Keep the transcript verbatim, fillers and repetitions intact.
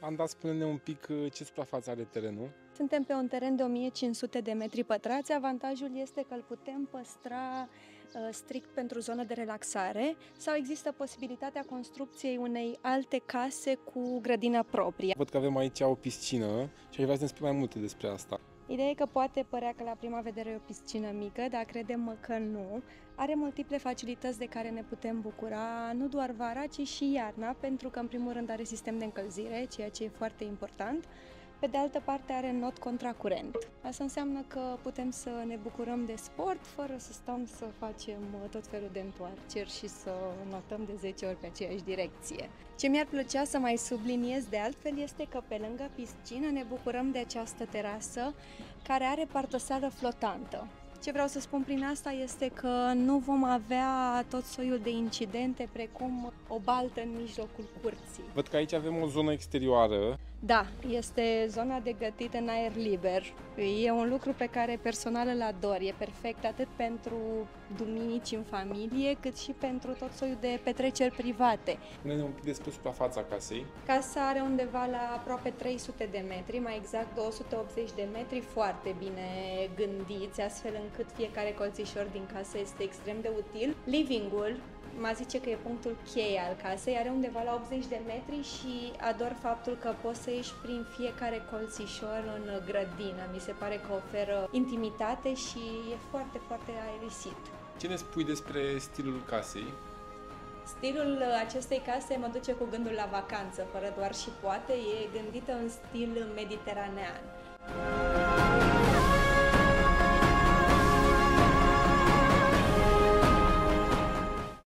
Anda, spune-ne un pic ce suprafață are terenul. Suntem pe un teren de o mie cinci sute de metri pătrați. Avantajul este că îl putem păstra uh, strict pentru zonă de relaxare sau există posibilitatea construcției unei alte case cu grădină proprie. Văd că avem aici o piscină și aș vrea să ne spui mai multe despre asta. Ideea e că poate părea că la prima vedere e o piscină mică, dar credem că nu. Are multiple facilități de care ne putem bucura, nu doar vara, ci și iarna, pentru că în primul rând are sistem de încălzire, ceea ce e foarte important. Pe de altă parte are not contracurent. Asta înseamnă că putem să ne bucurăm de sport fără să stăm să facem tot felul de întoarceri și să notăm de zece ori pe aceeași direcție. Ce mi-ar plăcea să mai subliniez de altfel este că pe lângă piscină ne bucurăm de această terasă care are partosală flotantă. Ce vreau să spun prin asta este că nu vom avea tot soiul de incidente precum o baltă în mijlocul curții. Văd că aici avem o zonă exterioară. Da, este zona de gătit în aer liber. E un lucru pe care personal îl ador. E perfect atât pentru duminici în familie, cât și pentru tot soiul de petreceri private. Spune-ne un pic despre suprafața casei. Casa are undeva la aproape trei sute de metri, mai exact două sute optzeci de metri, foarte bine gândiți, astfel încât fiecare colțișor din casă este extrem de util. Living-ul, mă zice că e punctul cheie al casei, are undeva la optzeci de metri și ador faptul că poți să ieși prin fiecare colțișor în grădină. Mi se pare că oferă intimitate și e foarte, foarte aerisit. Ce ne spui despre stilul casei? Stilul acestei case mă duce cu gândul la vacanță, fără doar și poate, e gândită în stil mediteranean.